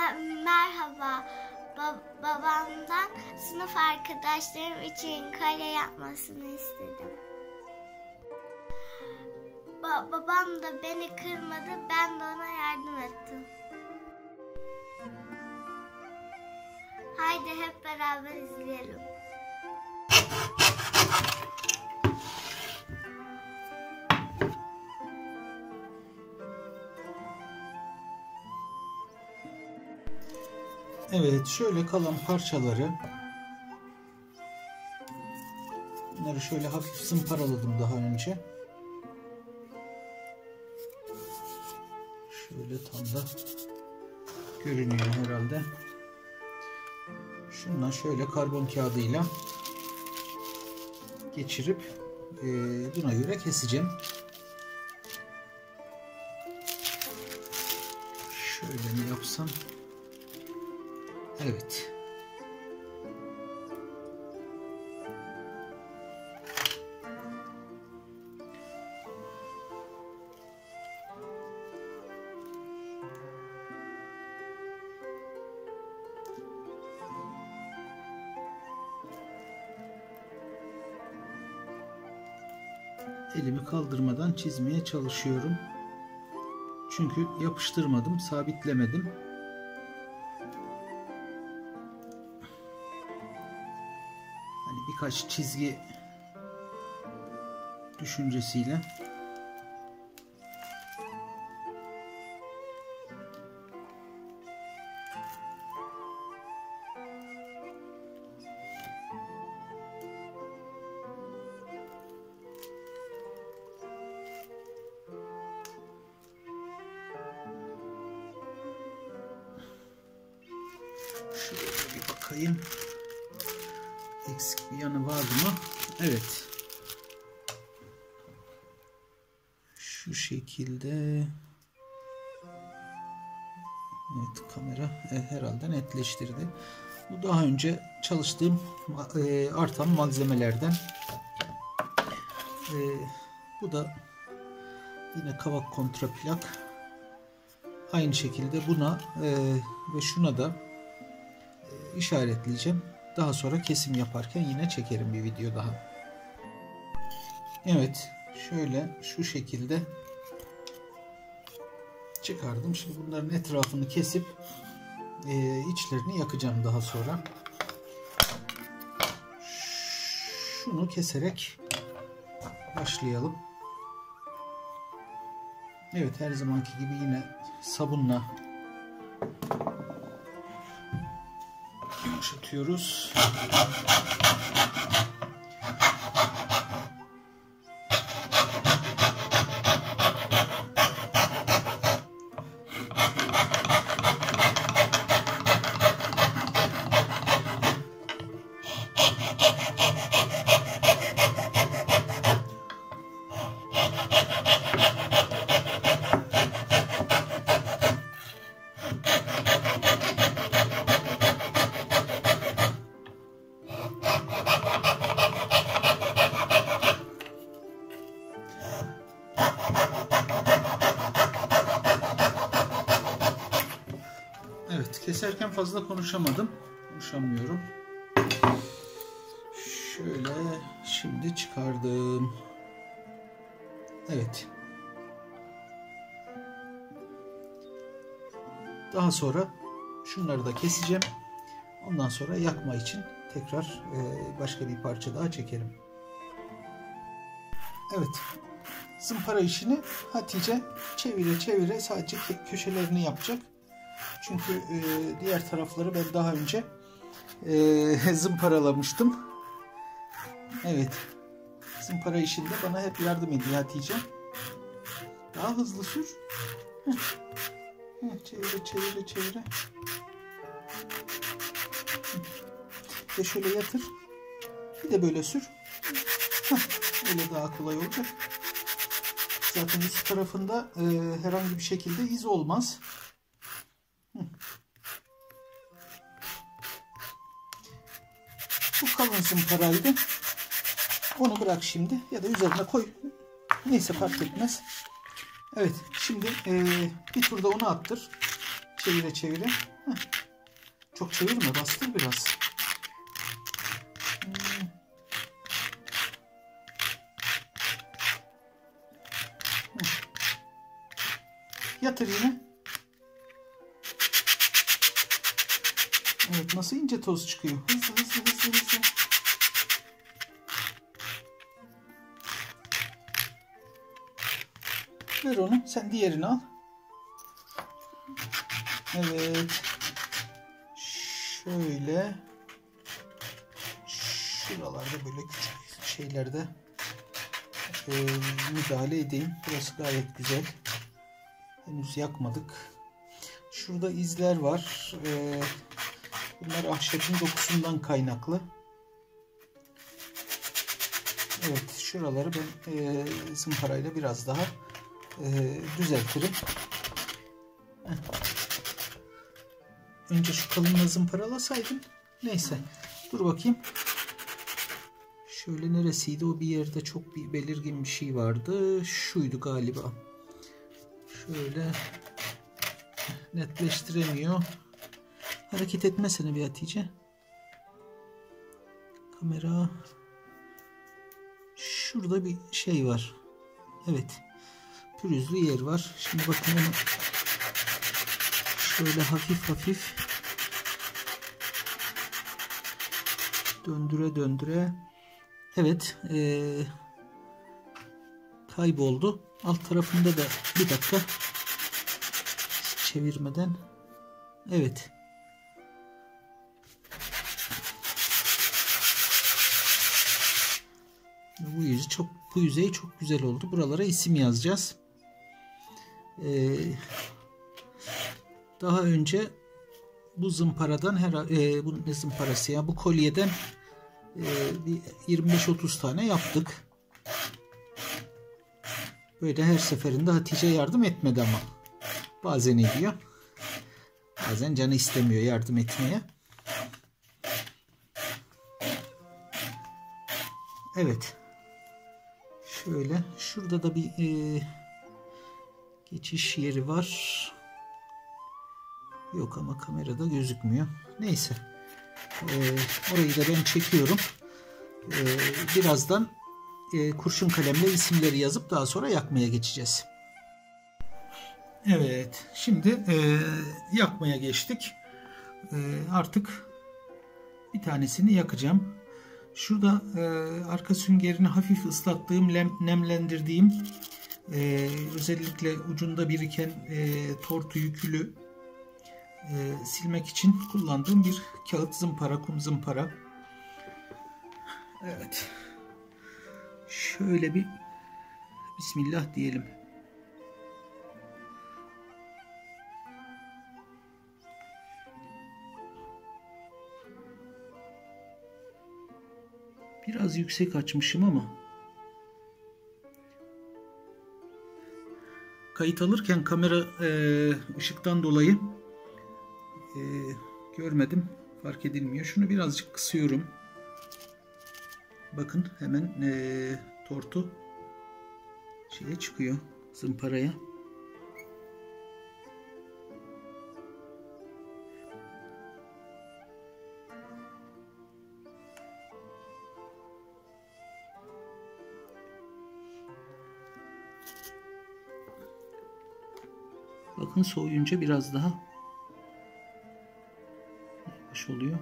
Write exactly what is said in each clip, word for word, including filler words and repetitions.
Merhaba. Ba babamdan sınıf arkadaşlarım için kare yapmasını istedim. Ba babam da beni kırmadı, ben de ona yardım ettim. Haydi hep beraber izleyelim. Evet, şöyle kalan parçaları bunları şöyle hafif zımparaladım daha önce. Şöyle tam da görünüyor herhalde. Şundan şöyle karbon kağıdıyla geçirip e, buna göre keseceğim. Şöyle mi yapsam? Evet. Elimi kaldırmadan çizmeye çalışıyorum. Çünkü yapıştırmadım, sabitlemedim. Hani birkaç çizgi düşüncesiyle. Şöyle bir bakayım. Eksik bir yanı var mı? Evet. Şu şekilde. Evet, kamera herhalde netleştirdi. Bu daha önce çalıştığım e, artan malzemelerden. E, bu da yine kavak kontraplak. Aynı şekilde buna e, ve şuna da e, işaretleyeceğim. Daha sonra kesim yaparken yine çekerim bir video daha. Evet, şöyle şu şekilde çıkardım. Şimdi bunların etrafını kesip e, içlerini yakacağım daha sonra. Şunu keserek başlayalım. Evet, her zamanki gibi yine sabunla yumuşatıyoruz. Evet, keserken fazla konuşamadım. Konuşamıyorum. Şöyle şimdi çıkardım. Evet. Daha sonra şunları da keseceğim. Ondan sonra yakma için tekrar başka bir parça daha çekerim. Evet. Zımpara işini Hatice çevire çevire sadece köşelerini yapacak. Çünkü e, diğer tarafları ben daha önce e, zımparalamıştım. Evet. Zımpara işinde bana hep yardım ediyor Hatice. Daha hızlı sür. Heh. Heh, çevire çevire çevire. Bir de şöyle yatır. Bir de böyle sür. Heh. Öyle daha kolay olacak. Zaten üst tarafında e, herhangi bir şekilde iz olmaz. Bu kalın zımparaydı. Onu bırak şimdi ya da üzerine koy. Neyse fark etmez. Evet, şimdi e, bir turda onu attır. Çevire çevire. Heh. Çok çevirme, bastır biraz. Hmm. Yatır yine. Evet, nasıl ince toz çıkıyor. Hızlı hızlı hızlı hızlı. Ver onu. Sen diğerini al. Evet. Şöyle. Şuralarda böyle küçük şeylerde e, müdahale edeyim. Burası gayet güzel. Henüz yakmadık. Şurada izler var. E, bunlar ahşabın dokusundan kaynaklı. Evet. Şuraları ben e, zımparayla biraz daha e, düzeltirim. Heh. Önce şu kalınla zımparalasaydım. Neyse. Dur bakayım. Şöyle neresiydi? O bir yerde çok bir belirgin bir şey vardı. Şuydu galiba. Şöyle netleştiremiyor. Hareket etmesene bir Hatice. Kamera. Şurada bir şey var. Evet. Pürüzlü yer var. Şimdi bakın onu şöyle hafif hafif döndüre döndüre. Evet. Ee, kayboldu. Alt tarafında da bir dakika çevirmeden. Evet. Bu yüzey çok bu yüzey çok güzel oldu. Buralara isim yazacağız. Ee, daha önce bu zımparadan her e, bu ne zımparası ya bu kolyeden e, bir yirmi beş otuz tane yaptık. Böyle her seferinde Hatice yardım etmedi ama bazen ediyor. Bazen canı istemiyor yardım etmeye. Evet. Şöyle şurada da bir e, geçiş yeri var. Yok ama kamerada gözükmüyor. Neyse. Ee, orayı da ben çekiyorum. Ee, birazdan e, kurşun kalemle isimleri yazıp daha sonra yakmaya geçeceğiz. Evet. Şimdi e, yakmaya geçtik. E, artık bir tanesini yakacağım. Şurada e, arka süngerini hafif ıslattığım, lem, nemlendirdiğim e, özellikle ucunda biriken e, tortuyu, külü e, silmek için kullandığım bir kağıt zımpara, kum zımpara. Evet. Şöyle bir Bismillah diyelim. Biraz yüksek açmışım ama kayıt alırken kamera e, ışıktan dolayı e, görmedim. Fark edilmiyor. Şunu birazcık kısıyorum. Bakın hemen e, tortu şeye çıkıyor. Zımparaya. Bakın soğuyunca biraz daha yavaş oluyor.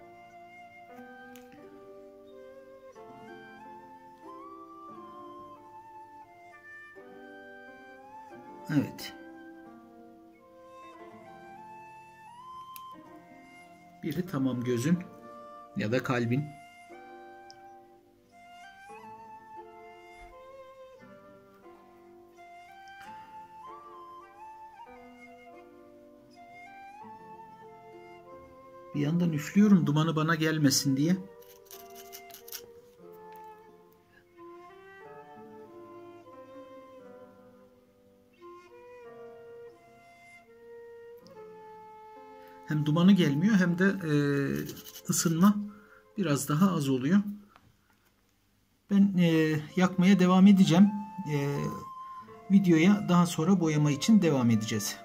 Evet. Biri tamam gözün ya da kalbin. Bir yandan üflüyorum dumanı bana gelmesin diye. Hem dumanı gelmiyor hem de e, ısınma biraz daha az oluyor. Ben e, yakmaya devam edeceğim. E, videoya daha sonra boyama için devam edeceğiz.